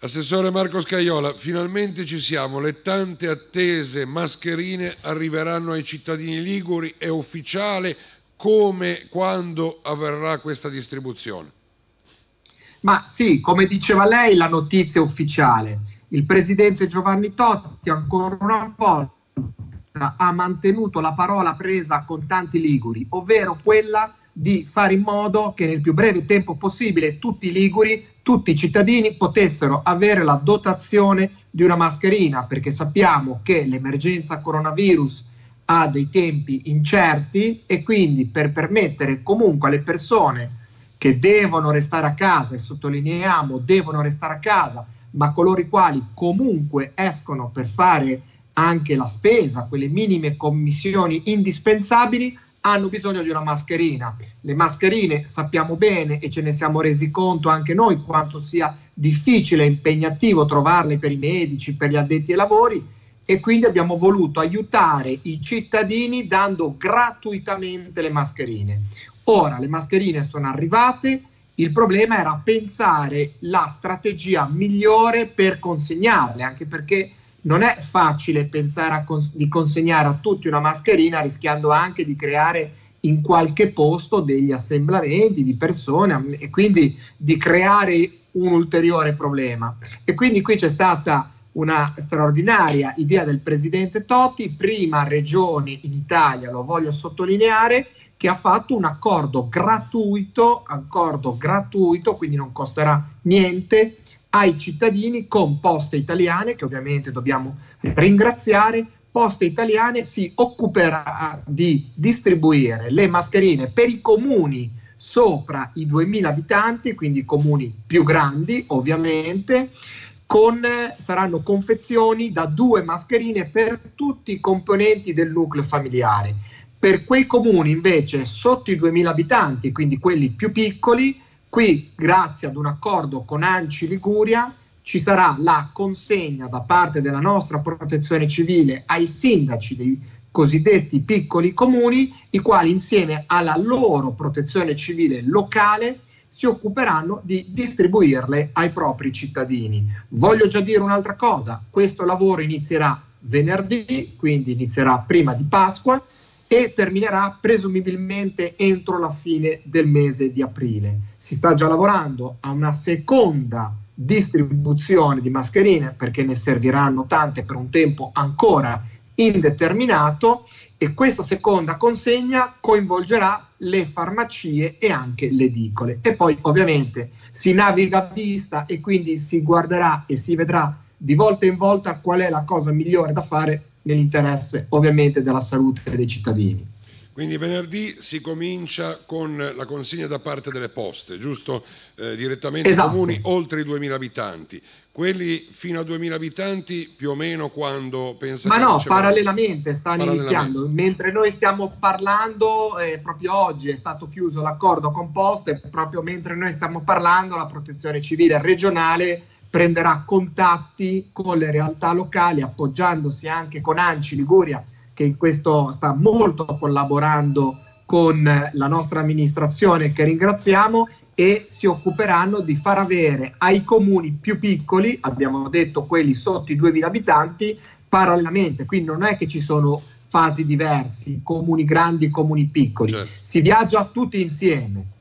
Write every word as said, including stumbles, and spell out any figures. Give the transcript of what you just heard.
Assessore Marco Scajola, finalmente ci siamo, le tante attese mascherine arriveranno ai cittadini liguri, è ufficiale, come, quando avverrà questa distribuzione? Ma sì, come diceva lei, la notizia è ufficiale. Il presidente Giovanni Totti ancora una volta ha mantenuto la parola presa con tanti liguri, ovvero quella di fare in modo che nel più breve tempo possibile tutti i liguri, tutti i cittadini potessero avere la dotazione di una mascherina, perché sappiamo che l'emergenza coronavirus ha dei tempi incerti e quindi per permettere comunque alle persone che devono restare a casa, e sottolineiamo devono restare a casa, ma coloro i quali comunque escono per fare anche la spesa, quelle minime commissioni indispensabili, hanno bisogno di una mascherina. Le mascherine sappiamo bene e ce ne siamo resi conto anche noi quanto sia difficile e impegnativo trovarle per i medici, per gli addetti ai lavori, e quindi abbiamo voluto aiutare i cittadini dando gratuitamente le mascherine. Ora le mascherine sono arrivate, il problema era pensare la strategia migliore per consegnarle, anche perché non è facile pensare a cons- di consegnare a tutti una mascherina rischiando anche di creare in qualche posto degli assemblamenti di persone e quindi di creare un ulteriore problema. E quindi qui c'è stata una straordinaria idea del presidente Totti, prima regione in Italia, lo voglio sottolineare, che ha fatto un accordo gratuito, accordo gratuito, quindi non costerà niente, ai cittadini con Poste Italiane, che ovviamente dobbiamo ringraziare. Poste Italiane si occuperà di distribuire le mascherine per i comuni sopra i duemila abitanti, quindi i comuni più grandi ovviamente, con, saranno confezioni da due mascherine per tutti i componenti del nucleo familiare. Per quei comuni invece sotto i duemila abitanti, quindi quelli più piccoli, qui, grazie ad un accordo con ANCI Liguria, ci sarà la consegna da parte della nostra protezione civile ai sindaci dei cosiddetti piccoli comuni, i quali insieme alla loro protezione civile locale si occuperanno di distribuirle ai propri cittadini. Voglio già dire un'altra cosa, questo lavoro inizierà venerdì, quindi inizierà prima di Pasqua, e terminerà presumibilmente entro la fine del mese di aprile. Si sta già lavorando a una seconda distribuzione di mascherine perché ne serviranno tante per un tempo ancora indeterminato e questa seconda consegna coinvolgerà le farmacie e anche le edicole. E poi ovviamente si naviga a vista e quindi si guarderà e si vedrà di volta in volta qual è la cosa migliore da fare nell'interesse ovviamente della salute dei cittadini. Quindi venerdì si comincia con la consegna da parte delle poste, giusto? Eh, direttamente ai esatto. comuni oltre i duemila abitanti. Quelli fino a duemila abitanti più o meno quando pensa Ma che no, riceveranno? parallelamente stanno Parallelamente. iniziando. Mentre noi stiamo parlando, eh, proprio oggi è stato chiuso l'accordo con Poste, proprio mentre noi stiamo parlando la protezione civile regionale prenderà contatti con le realtà locali, appoggiandosi anche con ANCI Liguria, che in questo sta molto collaborando con la nostra amministrazione, che ringraziamo, e si occuperanno di far avere ai comuni più piccoli, abbiamo detto quelli sotto i duemila abitanti, parallelamente, quindi non è che ci sono fasi diversi, comuni grandi, comuni piccoli, certo. Si viaggia tutti insieme.